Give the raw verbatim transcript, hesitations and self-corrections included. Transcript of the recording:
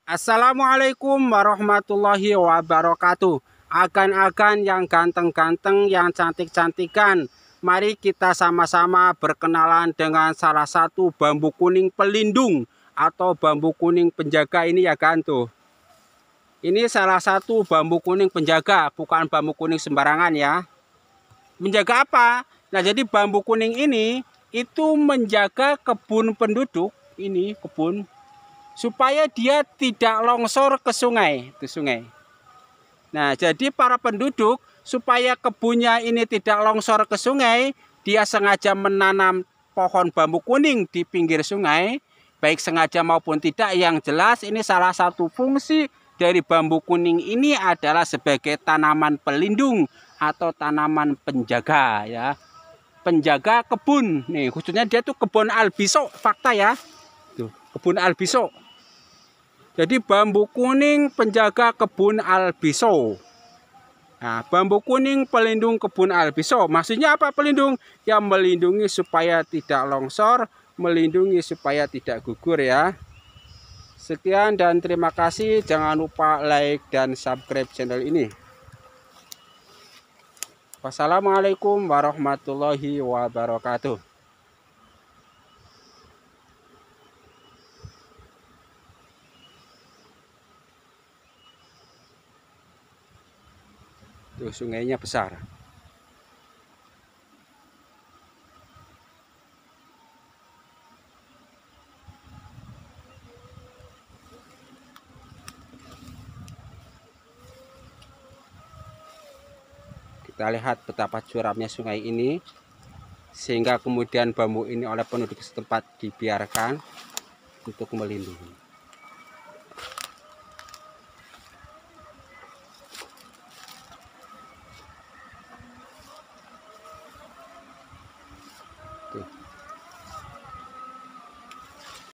Assalamualaikum warahmatullahi wabarakatuh. Agan-agan yang ganteng-ganteng, yang cantik-cantikan, mari kita sama-sama berkenalan dengan salah satu bambu kuning pelindung atau bambu kuning penjaga ini ya kan tuh. Ini salah satu bambu kuning penjaga, bukan bambu kuning sembarangan ya. Menjaga apa? Nah, jadi bambu kuning ini itu menjaga kebun penduduk, ini kebun, supaya dia tidak longsor ke sungai, ke sungai. Nah, jadi para penduduk supaya kebunnya ini tidak longsor ke sungai, dia sengaja menanam pohon bambu kuning di pinggir sungai, baik sengaja maupun tidak. Yang jelas ini salah satu fungsi dari bambu kuning ini adalah sebagai tanaman pelindung atau tanaman penjaga ya. Penjaga kebun. Nih, khususnya dia tuh kebun albiso, fakta ya. Tuh, kebun albiso. Jadi bambu kuning penjaga kebun albiso. Nah, bambu kuning pelindung kebun albiso. Maksudnya apa pelindung? Yang melindungi supaya tidak longsor, melindungi supaya tidak gugur ya. Sekian dan terima kasih. Jangan lupa like dan subscribe channel ini. Wassalamualaikum warahmatullahi wabarakatuh. Tuh, sungainya besar. Kita lihat betapa curamnya sungai ini, sehingga kemudian bambu ini oleh penduduk setempat dibiarkan untuk melindungi.